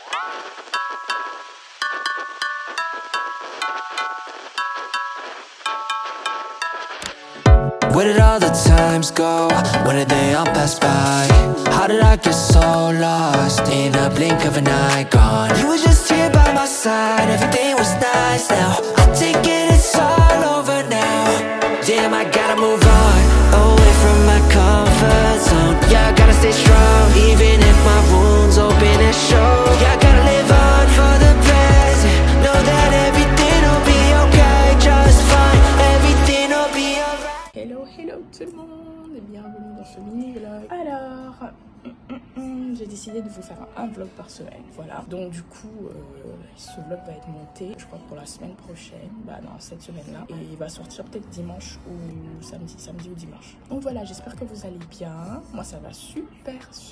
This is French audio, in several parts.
Where did all the times go? When did they all pass by? How did I get so lost in a blink of an eye? Gone. You were just here by my side. Everything was nice now. I take it, it's all over now. Damn, I gotta move on, away from my comfort zone. Yeah, I gotta stay strong, even if my wounds open and show. Yeah, I gotta live on for the present. Know that everything'll be okay, just fine. Everything'll be alright. Hello tout le monde et bienvenue dans ce mini vlog. Alors, j'ai décidé de vous faire un vlog par semaine, voilà. Donc du coup, ce vlog va être monté, je crois pour la semaine prochaine, bah non, cette semaine-là. Et il va sortir peut-être dimanche ou samedi ou dimanche. Donc voilà, j'espère que vous allez bien. Moi ça va super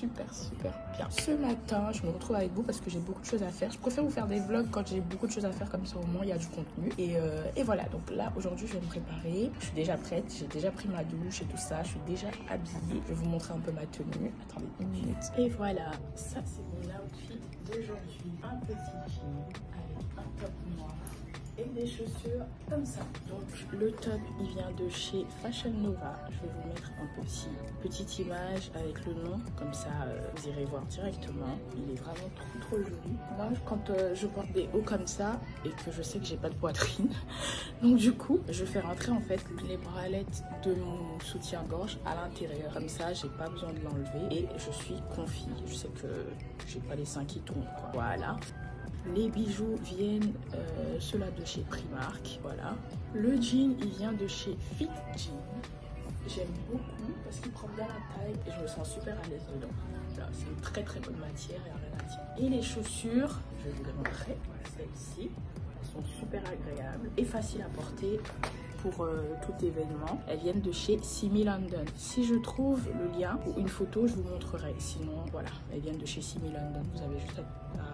bien. Ce matin, je me retrouve avec vous parce que j'ai beaucoup de choses à faire. Je préfère vous faire des vlogs quand j'ai beaucoup de choses à faire, comme ça au moins il y a du contenu. Et voilà, donc là aujourd'hui je vais me préparer. Je suis déjà prête, j'ai déjà pris ma douche et tout ça. Je suis déjà habillée. Je vais vous montrer un peu ma tenue. Attendez une minute. Et voilà, ça c'est mon outfit d'aujourd'hui. Un petit jean avec un top noir et des chaussures comme ça. Donc le top il vient de chez Fashion Nova. Je vais vous mettre un petite image avec le nom, comme ça vous irez voir directement. Il est vraiment trop joli. Moi quand je porte des hauts comme ça et que je sais que j'ai pas de poitrine, donc du coup je fais rentrer en fait les bralettes de mon soutien-gorge à l'intérieur. Comme ça j'ai pas besoin de l'enlever et je suis confie. Je sais que j'ai pas les seins qui tombent quoi. Voilà. Les bijoux viennent ceux-là de chez Primark, voilà. Le jean, il vient de chez Fit Jean. J'aime beaucoup parce qu'il prend bien la taille et je me sens super à l'aise dedans. C'est une très bonne matière et rien à dire. Et les chaussures, je vais vous les montrer, celles-ci. Elles sont super agréables et faciles à porter pour tout événement. Elles viennent de chez Simi London. Si je trouve le lien ou une photo, je vous montrerai. Sinon, voilà, elles viennent de chez Simi London. Vous avez juste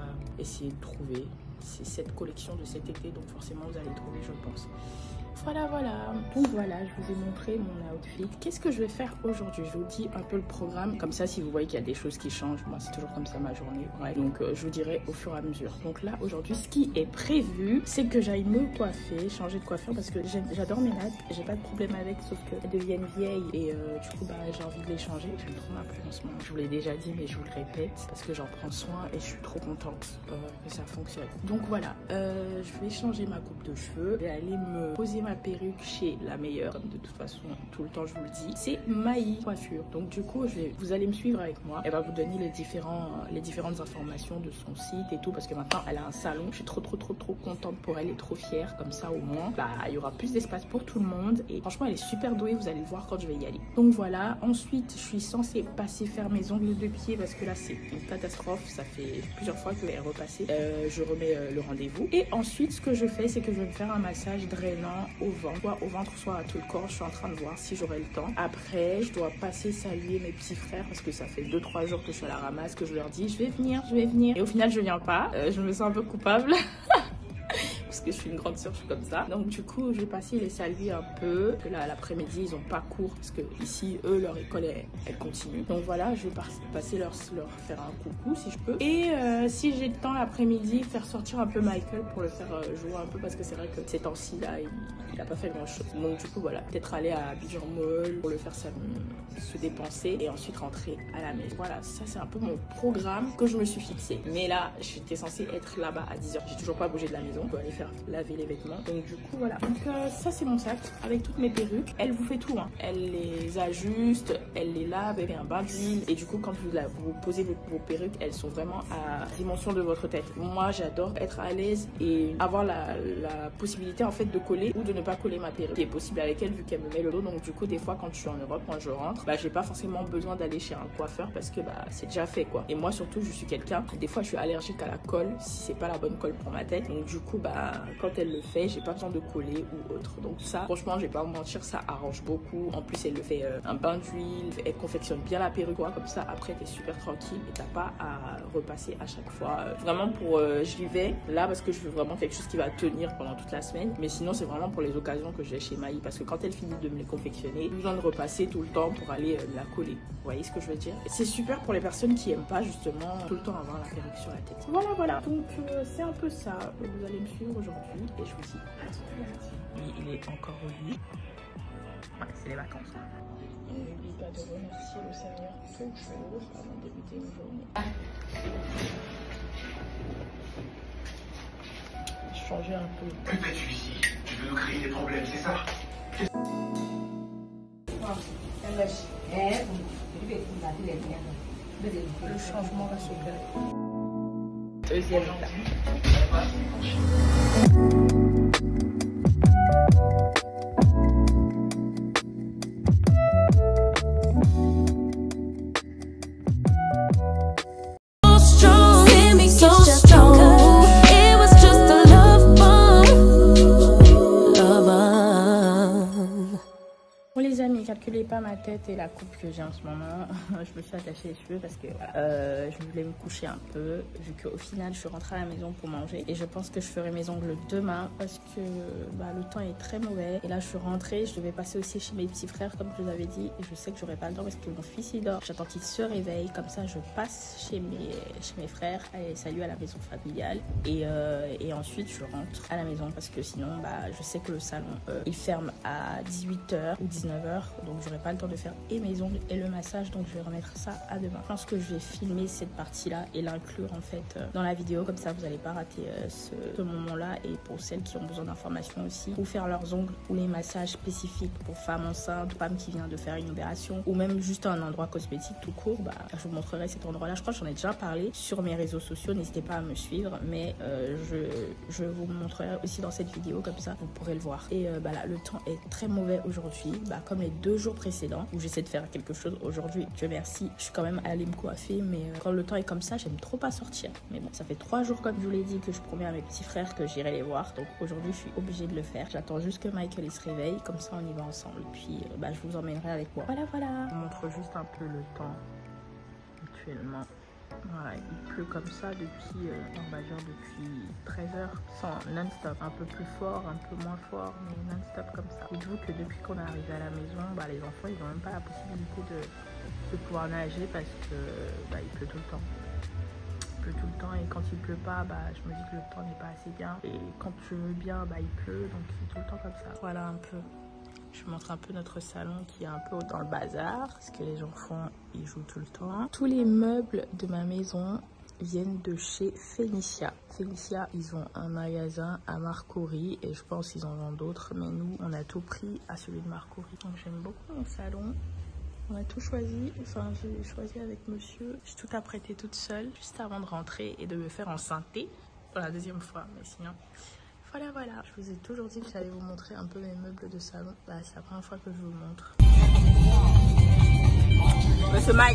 à essayer de trouver. C'est cette collection de cet été, donc forcément vous allez trouver, je pense. Voilà. Donc voilà, je vous ai montré mon outfit. Qu'est-ce que je vais faire aujourd'hui? Je vous dis un peu le programme. Comme ça, si vous voyez qu'il y a des choses qui changent, moi c'est toujours comme ça ma journée. Ouais. Donc je vous dirai au fur et à mesure. Donc là, aujourd'hui, ce qui est prévu, c'est que j'aille me coiffer, changer de coiffure parce que j'adore mes nattes. J'ai pas de problème avec, sauf qu'elles deviennent vieilles et du coup, bah, j'ai envie de les changer. J'aime trop ma peau en ce moment. Je vous l'ai déjà dit, mais je vous le répète parce que j'en prends soin et je suis trop contente que ça fonctionne. Donc voilà, je vais changer ma coupe de cheveux. Je vais aller me poser ma perruque chez la meilleure, comme de toute façon tout le temps je vous le dis, c'est Maï Coiffure. Donc du coup vous allez me suivre avec moi, elle va vous donner les différentes informations de son site et tout, parce que maintenant elle a un salon. Je suis trop contente pour elle et trop fière. Comme ça au moins bah, il y aura plus d'espace pour tout le monde et franchement elle est super douée, vous allez le voir quand je vais y aller. Donc voilà, ensuite je suis censée passer faire mes ongles de pied parce que là c'est une catastrophe, ça fait plusieurs fois que je vais repasser. Je remets le rendez-vous et ensuite ce que je fais, c'est que je vais me faire un massage drainant au ventre, soit au ventre soit à tout le corps. Je suis en train de voir si j'aurai le temps. Après je dois passer saluer mes petits frères parce que ça fait 2-3 jours que je suis à la ramasse, que je leur dis je vais venir et au final je viens pas. Je me sens un peu coupable parce que je suis une grande sœur, je suis comme ça. Donc du coup je vais passer les saluer un peu, que là l'après-midi ils ont pas cours parce que ici eux leur école elle continue. Donc voilà, je vais passer leur faire un coucou si je peux, et si j'ai le temps l'après-midi faire sortir un peu Michael pour le faire jouer un peu, parce que c'est vrai que ces temps-ci là il a pas fait grand chose. Donc du coup voilà, peut-être aller à Abidjan Mall pour le faire se dépenser et ensuite rentrer à la maison. Voilà, ça c'est un peu mon programme que je me suis fixé. Mais là j'étais censée être là-bas à 10h, j'ai toujours pas bougé de la maison, je dois aller faire laver les vêtements. Donc du coup voilà, donc ça c'est mon sac avec toutes mes perruques. Elle vous fait tout hein. Elle les ajuste, elle les lave, elle fait un bain d'huile et du coup quand vous posez vos perruques, elles sont vraiment à dimension de votre tête. Moi j'adore être à l'aise et avoir la possibilité en fait de coller ou de ne pas coller ma perruque, qui est possible avec elle vu qu'elle me met le dos. Donc du coup des fois quand je suis en Europe, quand je rentre, bah j'ai pas forcément besoin d'aller chez un coiffeur parce que bah c'est déjà fait quoi. Et moi surtout je suis quelqu'un, des fois je suis allergique à la colle si c'est pas la bonne colle pour ma tête. Donc du coup bah quand elle le fait, j'ai pas besoin de coller ou autre. Donc ça, franchement, je vais pas me mentir, ça arrange beaucoup. En plus, elle le fait un bain d'huile, elle confectionne bien la perruque, quoi. Comme ça, après, t'es super tranquille et t'as pas à repasser à chaque fois. Vraiment pour, j'y vais là parce que je veux vraiment quelque chose qui va tenir pendant toute la semaine. Mais sinon, c'est vraiment pour les occasions que j'ai chez Maï, parce que quand elle finit de me les confectionner, j'ai besoin de repasser tout le temps pour aller la coller. Vous voyez ce que je veux dire? C'est super pour les personnes qui aiment pas justement tout le temps avoir la perruque sur la tête. Voilà. Donc c'est un peu ça. Vous allez me suivre aujourd'hui et je vous dis à tout de suite. Il est encore au lit. Ouais, c'est les vacances. N'oublie pas de remercier le Seigneur toujours avant de débuter une journée. Changer un peu. Que fais-tu ici? Tu veux nous créer des problèmes, c'est ça? Le changement va s'opérer. Deuxième étape. Calculez pas ma tête et la coupe que j'ai en ce moment. Je me suis attachée les cheveux parce que je voulais me coucher un peu, vu qu'au final je suis rentrée à la maison pour manger et je pense que je ferai mes ongles demain parce que le temps est très mauvais. Et là je suis rentrée, je devais passer aussi chez mes petits frères comme je vous avais dit, et je sais que j'aurai pas le temps parce que mon fils il dort. J'attends qu'il se réveille, comme ça je passe chez mes frères, allez, salut à la maison familiale, et ensuite je rentre à la maison parce que sinon je sais que le salon il ferme à 18h ou 19h. Donc j'aurai pas le temps de faire et mes ongles et le massage, donc je vais remettre ça à demain. Je pense que je vais filmer cette partie là et l'inclure en fait dans la vidéo, comme ça vous n'allez pas rater ce moment là. Et pour celles qui ont besoin d'informations aussi, ou faire leurs ongles ou les massages spécifiques pour femmes enceintes, femmes qui viennent de faire une opération, ou même juste un endroit cosmétique tout court, je vous montrerai cet endroit là. Je crois que j'en ai déjà parlé sur mes réseaux sociaux, n'hésitez pas à me suivre, mais je vous montrerai aussi dans cette vidéo, comme ça vous pourrez le voir. Et là le temps est très mauvais aujourd'hui, comme les 2 jours précédents où j'essaie de faire quelque chose. Aujourd'hui, Dieu merci, je suis quand même allée me coiffer, mais quand le temps est comme ça, j'aime trop pas sortir. Mais bon, ça fait 3 jours comme je vous l'ai dit que je promets à mes petits frères que j'irai les voir, donc aujourd'hui je suis obligée de le faire. J'attends juste que Michael il se réveille, comme ça on y va ensemble, puis je vous emmènerai avec moi. Voilà. Je vous montre juste un peu le temps actuellement. Voilà, il pleut comme ça depuis, depuis 13h, sans non-stop, un peu plus fort, un peu moins fort, mais non-stop comme ça. Dites-vous que depuis qu'on est arrivé à la maison, les enfants ils n'ont même pas la possibilité de pouvoir nager parce que il pleut tout le temps. Il pleut tout le temps, et quand il pleut pas, je me dis que le temps n'est pas assez bien, et quand je veux bien, il pleut, donc c'est tout le temps comme ça. Voilà un peu. Je vous montre un peu notre salon qui est un peu dans le bazar, parce que les enfants ils jouent tout le temps. Tous les meubles de ma maison viennent de chez Fénicia. Fénicia, ils ont un magasin à Marcory et je pense qu'ils en vendent d'autres, mais nous on a tout pris à celui de Marcory. Donc j'aime beaucoup mon salon. On a tout choisi, enfin j'ai choisi avec monsieur. J'ai tout apprêté toute seule juste avant de rentrer et de me faire enceinter pour la 2e fois, mais sinon... Voilà. Je vous ai toujours dit que j'allais vous montrer un peu mes meubles de salon. C'est la première fois que je vous montre. Monsieur Mike.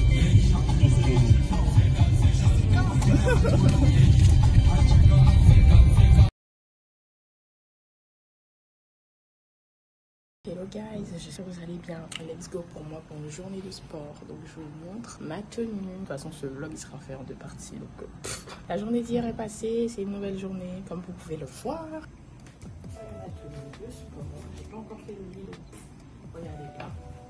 Hello guys, j'espère que vous allez bien. Let's go pour moi pour une journée de sport. Donc je vous montre ma tenue. De toute façon ce vlog il sera fait en 2 parties. Donc la journée d'hier est passée, c'est une nouvelle journée comme vous pouvez le voir. Voilà ma tenue de sport. J'ai pas encore fait le lit, donc regardez pas.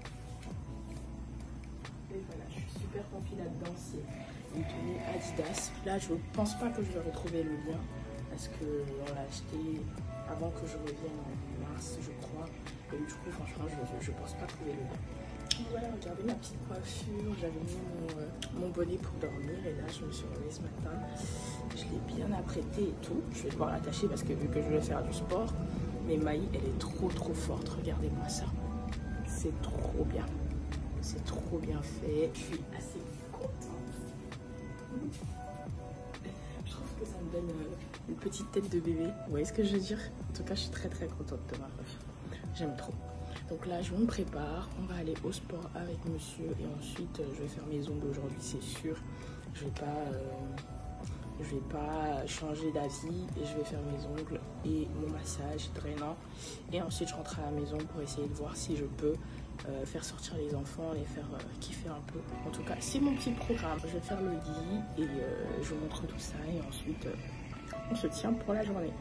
Et voilà, je suis super confiée là-dedans. C'est une tenue Adidas. Là je pense pas que je vais retrouver le lien parce que on l'a acheté avant que je revienne en mars je crois. Et du coup, franchement, je pense pas trouver le lien. Voilà, regardez ma petite coiffure. J'avais mis mon bonnet pour dormir et là, je me suis réveillée ce matin. Je l'ai bien apprêté et tout. Je vais devoir l'attacher parce que vu que je vais faire du sport, mais Maï, elle est trop forte. Regardez-moi ça. C'est trop bien. C'est trop bien fait. Je suis assez contente. Je trouve que ça me donne une petite tête de bébé. Vous voyez ce que je veux dire? En tout cas, je suis très contente de ma coiffure. J'aime trop. Donc là, je me prépare. On va aller au sport avec monsieur. Et ensuite, je vais faire mes ongles aujourd'hui, c'est sûr. Je vais pas Je vais pas changer d'avis et je vais faire mes ongles et mon massage drainant. Et ensuite, je rentre à la maison pour essayer de voir si je peux faire sortir les enfants, les faire kiffer un peu. En tout cas, c'est mon petit programme. Je vais faire le lit et je vous montre tout ça et ensuite on se tient pour la journée.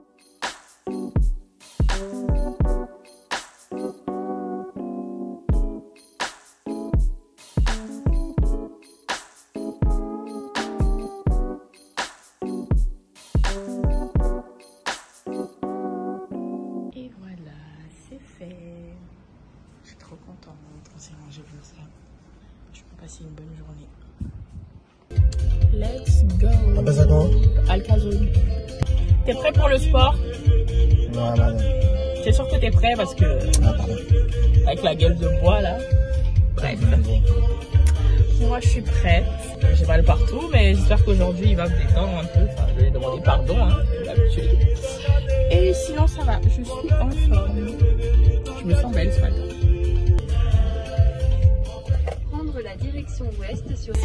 Et voilà, c'est fait. Je suis trop contente, on s'est rangé comme ça. Je peux passer une bonne journée. Let's go. On passe à quand? Alcazone. T'es prêt pour le sport? Non, non, non. T'es sûr que t'es prêt parce que... Ah, pardon. Avec la gueule de bois là. Bref. Moi je suis prête. J'ai mal partout mais j'espère qu'aujourd'hui il va me détendre un peu. Enfin, je vais lui demander pardon, hein, comme d'habitude. Et sinon ça va, je suis en forme. Je me sens belle ce matin. Prendre la direction ouest sur...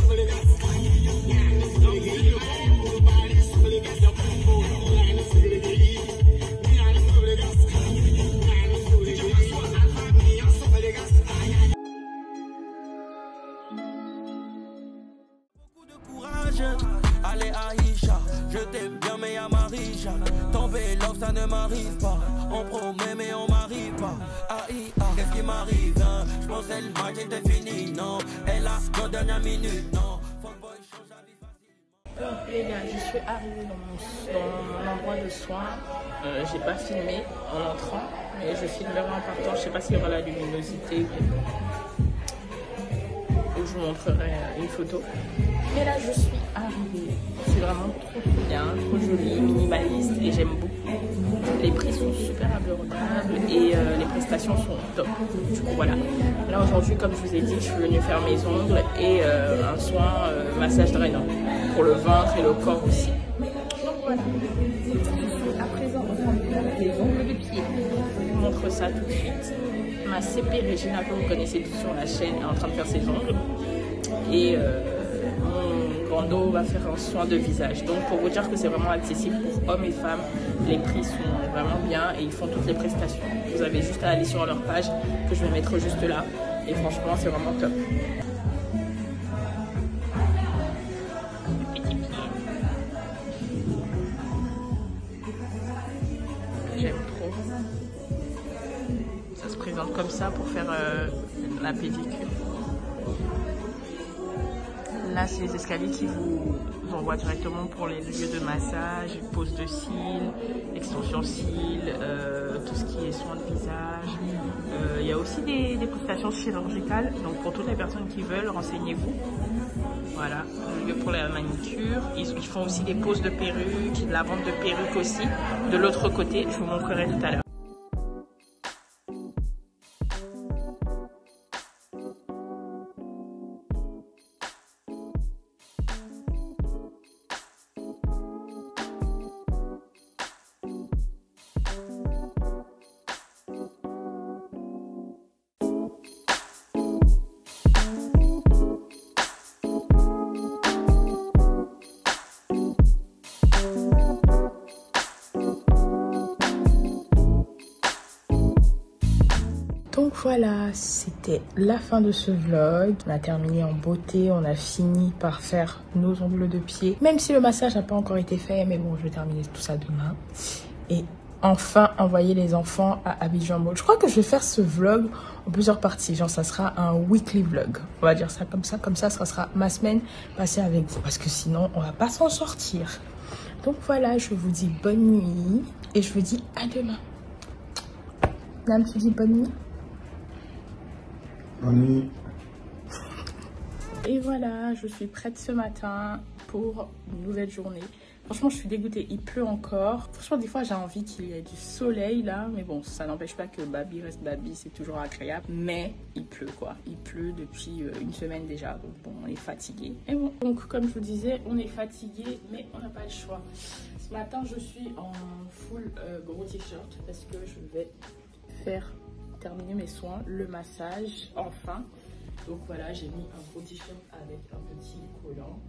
Allez Aïcha, je t'aime bien mais y'a Marisha. Tomber love ça ne m'arrive pas. On promet mais on m'arrive pas. Aïe, qu'est-ce qui m'arrive hein? Je pensais le match était fini, non. Elle a nos dernières minutes, non. Fuckboy change la vie facilement. Alors les gars, je suis arrivée dans mon endroit de soins. J'ai pas filmé en entrant, mais je filmerai en partant. Je sais pas s'il y aura la luminosité. Je vous montrerai une photo. Mais là, je suis arrivée. C'est vraiment trop bien, trop joli, minimaliste et j'aime beaucoup. Les prix sont super abordables et les prestations sont top. Du coup, voilà. Là, aujourd'hui, comme je vous ai dit, je suis venue faire mes ongles et un soin massage drainant pour le ventre et le corps aussi. Donc voilà. Je suis à présent en train de faire les ongles de pied. Je vous montre ça tout de suite. Ma CP Regina, que vous connaissez tous sur la chaîne, est en train de faire ses ongles. Et mon grando va faire un soin de visage. Donc pour vous dire que c'est vraiment accessible pour hommes et femmes, les prix sont vraiment bien et ils font toutes les prestations. Vous avez juste à aller sur leur page que je vais mettre juste là. Et franchement, c'est vraiment top. J'aime trop. Ça se présente comme ça pour faire la pédicure. Là, c'est les escaliers qui vous envoient directement pour les lieux de massage, pose de cils, extension cils, tout ce qui est soins de visage. Il y a aussi des prestations chirurgicales. Donc, pour toutes les personnes qui veulent, renseignez-vous. Voilà, le lieu pour la manicure. Ils font aussi des poses de perruques, de la vente de perruques aussi. De l'autre côté, je vous montrerai tout à l'heure. Donc voilà, c'était la fin de ce vlog. On a terminé en beauté, on a fini par faire nos ongles de pied. Même si le massage n'a pas encore été fait, mais bon, je vais terminer tout ça demain. Et enfin, envoyer les enfants à Abidjan Mall. Je crois que je vais faire ce vlog en plusieurs parties. Genre, ça sera un weekly vlog. On va dire ça. Comme ça sera ma semaine passée avec vous. Parce que sinon, on va pas s'en sortir. Donc voilà, je vous dis bonne nuit. Et je vous dis à demain. Nam, tu dis bonne nuit? Bonne nuit. Et voilà, je suis prête ce matin pour une nouvelle journée. Franchement, je suis dégoûtée, il pleut encore. Franchement, des fois, j'ai envie qu'il y ait du soleil là. Mais bon, ça n'empêche pas que Babi reste Babi, c'est toujours agréable. Mais il pleut quoi. Il pleut depuis une semaine déjà. Donc bon, on est fatigué. Et bon, donc comme je vous disais, on est fatigué, mais on n'a pas le choix. Ce matin, je suis en full gros t-shirt parce que je vais terminer mes soins, le massage, enfin. Donc voilà, j'ai mis un gros t-shirt avec un petit collant.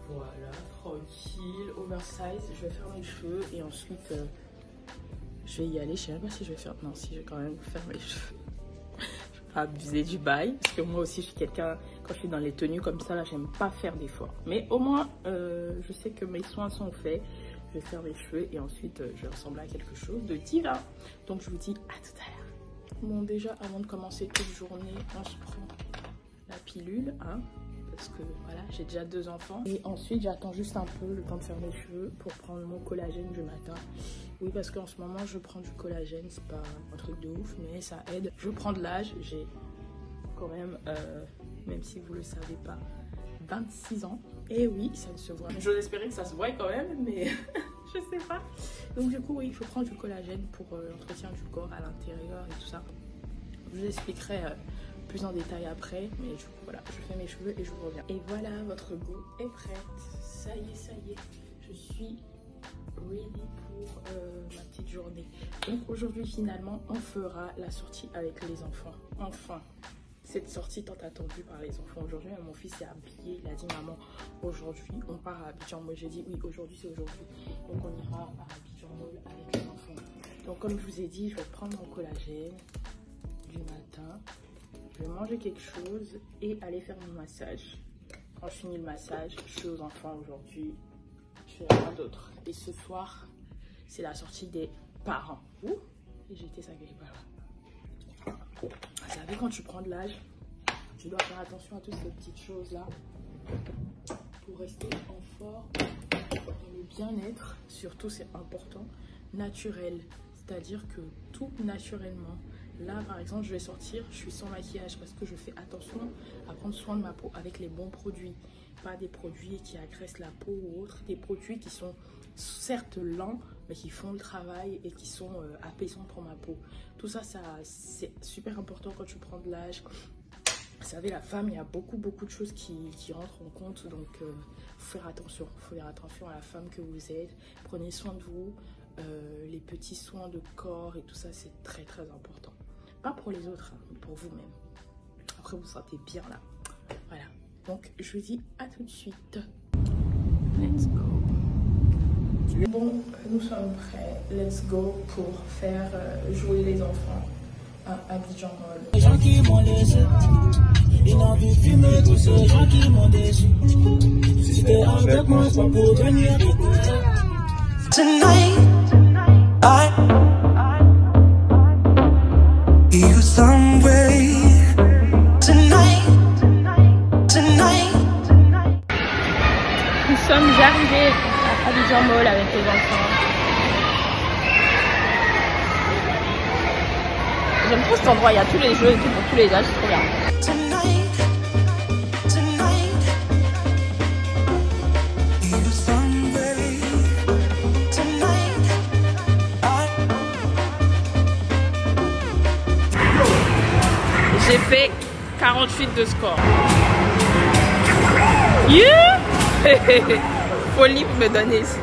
Voilà, tranquille, oversize. Je vais faire mes cheveux et ensuite je vais y aller. Je sais même pas si je vais faire. Non, si je vais quand même faire mes cheveux. Je vais pas abuser du bail parce que moi aussi je suis quelqu'un, quand je suis dans les tenues comme ça là, j'aime pas faire d'efforts. Mais au moins je sais que mes soins sont faits. Je vais faire mes cheveux et ensuite je vais ressembler à quelque chose de divin. Donc je vous dis à tout à l'heure. Bon, déjà avant de commencer toute journée, on se prend la pilule, hein, parce que voilà, j'ai déjà 2 enfants. Et ensuite j'attends juste un peu le temps de faire mes cheveux pour prendre mon collagène du matin. Oui, parce qu'en ce moment je prends du collagène, c'est pas un truc de ouf, mais ça aide. Je prends de l'âge, j'ai quand même si vous le savez pas, 26 ans. Et oui, ça ne se voit. J'ose espérer que ça se voit quand même, mais je sais pas. Donc du coup, oui, je prends du collagène pour l'entretien du corps à l'intérieur et tout ça. Je vous expliquerai plus en détail après, mais du coup, voilà, je fais mes cheveux et je vous reviens. Et voilà, votre go est prête. Ça y est, je suis ready pour ma petite journée. Donc aujourd'hui, finalement, on fera la sortie avec les enfants. Enfin, cette sortie tant attendue par les enfants. Aujourd'hui, mon fils est habillé, il a dit maman, aujourd'hui on part à Abidjan. Moi j'ai dit oui, aujourd'hui c'est aujourd'hui. Donc on ira à Abidjan Mall avec les enfants. Donc comme je vous ai dit, je vais prendre mon collagène du matin. Je vais manger quelque chose et aller faire mon massage. Quand je finis le massage, je suis aux enfants aujourd'hui. Je fais rien d'autre. Et ce soir, c'est la sortie des parents. Ouh, et j'ai été sacrée par là. Vous savez, quand tu prends de l'âge, tu dois faire attention à toutes ces petites choses-là pour rester en forme, dans le bien-être. Surtout, c'est important, naturel. C'est-à-dire que tout naturellement. Là, par exemple, je vais sortir, je suis sans maquillage parce que je fais attention à prendre soin de ma peau avec les bons produits. Pas des produits qui agressent la peau ou autres, des produits qui sont certes lents, mais qui font le travail et qui sont apaisants pour ma peau. Tout ça, c'est super important quand tu prends de l'âge. Vous savez, la femme, il y a beaucoup de choses qui rentrent en compte. Donc, faut faire attention. Faut faire attention à la femme que vous êtes. Prenez soin de vous. Les petits soins de corps et tout ça, c'est très important. Pas pour les autres, hein, mais pour vous-même. Après, vous vous sentez bien là. Voilà. Donc, je vous dis à tout de suite. Let's go. Bon, nous sommes prêts. Let's go pour faire jouer les enfants à Abidjan Mall. Les gens qui m'ont laissé, ils n'ont vu fumer tous ces gens qui m'ont déçu. Si t'es avec moi, c'est pas pour venir. Tonight, I you somewhere. Tonight. Nous sommes arrivés à Abidjan Mall avec les enfants. J'aime trop cet endroit, il y a tous les jeux et tout pour tous les âges, c'est trop bien. J'ai fait 48 de score. Yeah! Folie pour me donner ici.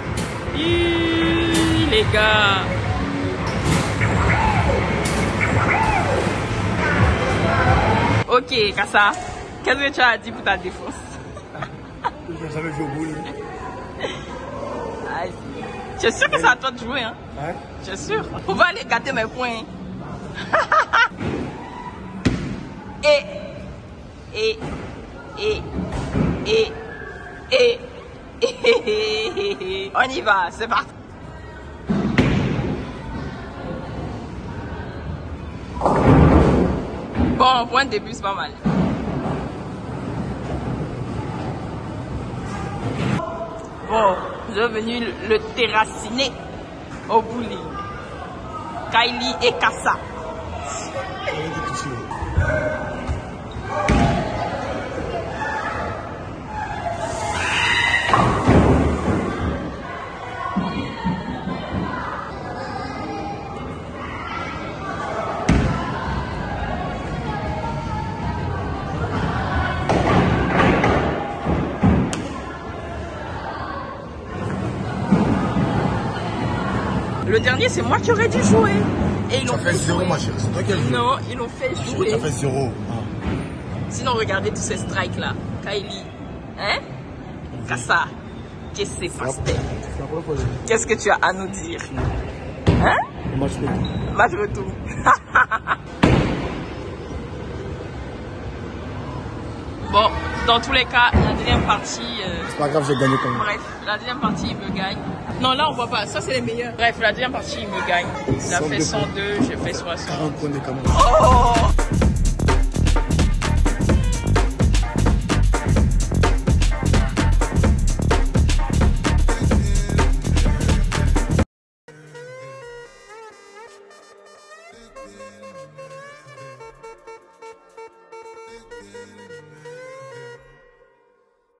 Les gars. Ok, Kassa, qu'est-ce que tu as dit pour ta défense? Je savais jouer au bowling. Tu es sûr que c'est à toi de jouer, hein? Ouais. Tu es sûr? Faut pas aller gâter mes points. On y va, c'est parti. Bon, point de début, c'est pas mal. Bon, je suis venu le terraciner au bowling. Kylie et Kassa. Le dernier, c'est moi qui aurais dû jouer. Et ils l'ont fait 0, ma chérie. C'est toi qui as joué. Non, ils l'ont fait jouer. Ça fait 0. Sinon, regardez tous ces strikes là. Kylie. Hein? Kassa. qu'est-ce qui s'est passé? Qu'est-ce que tu as à nous dire? Hein? Match retour. Match retour. Bon, dans tous les cas, la deuxième partie... C'est pas grave, j'ai gagné quand même. Bref, la deuxième partie, il me gagne. Non, là, on voit pas. Ça, c'est les meilleurs. Bref, la deuxième partie, il me gagne. Il a fait 102, j'ai fait 60. 40 points quand même. Oh!